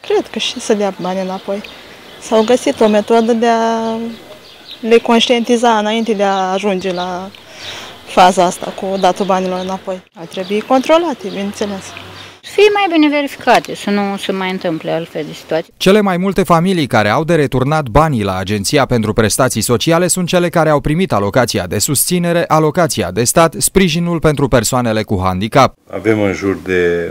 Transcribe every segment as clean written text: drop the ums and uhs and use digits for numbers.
Cred că și să dea bani înapoi. S-au găsit o metodă de a le conștientiza înainte de a ajunge la faza asta cu datul banilor înapoi. Ar trebui controlate, bineînțeles. Să fie mai bine verificate, să nu se mai întâmple altfel de situații. Cele mai multe familii care au de returnat banii la Agenția pentru Prestații Sociale sunt cele care au primit alocația de susținere, alocația de stat, sprijinul pentru persoanele cu handicap. Avem în jur de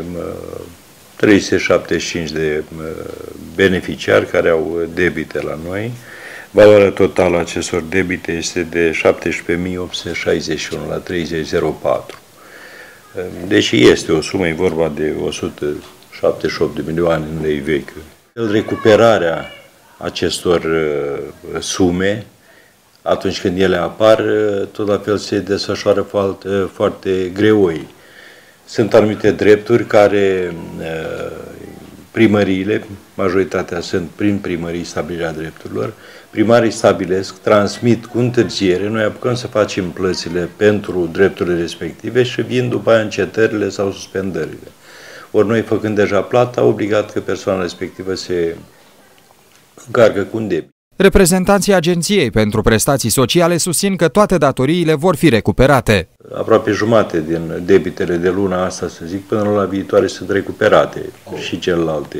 375 de beneficiari care au debite la noi. Valoarea totală a acestor debite este de 17.861 la 3004. Deși este o sumă, e vorba de 178 de milioane în lei vechi. Recuperarea acestor sume, atunci când ele apar, tot la fel se desfășoară foarte greoi. Sunt anumite drepturi care primăriile, majoritatea sunt prin primării stabilirea drepturilor, primarii stabilesc, transmit cu întârziere, noi apucăm să facem plățile pentru drepturile respective și vin după aia încetările sau suspendările. Ori noi, făcând deja plata, obligat că persoana respectivă se încarcă cu un debit. Reprezentanții Agenției pentru Prestații Sociale susțin că toate datoriile vor fi recuperate. Aproape jumate din debitele de luna asta, să zic, până la viitoare sunt recuperate și celelalte.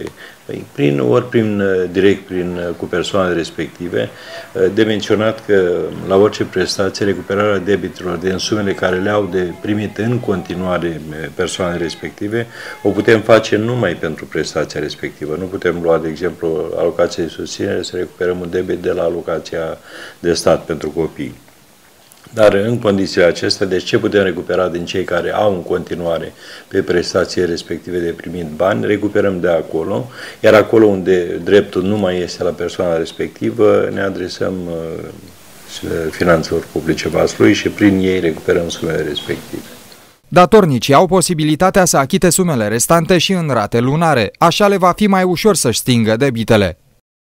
Direct cu persoanele respective. De menționat că la orice prestație, recuperarea debitelor din sumele care le-au de primit în continuare persoanele respective, o putem face numai pentru prestația respectivă. Nu putem lua, de exemplu, alocația de susținere, să recuperăm un debit de la alocația de stat pentru copii. Dar în condițiile acestea, deci ce putem recupera din cei care au în continuare pe prestații respective de primit bani, recuperăm de acolo, iar acolo unde dreptul nu mai este la persoana respectivă, ne adresăm finanțelor publice Vaslui și prin ei recuperăm sumele respective. Datornicii au posibilitatea să achite sumele restante și în rate lunare, așa le va fi mai ușor să-și stingă debitele.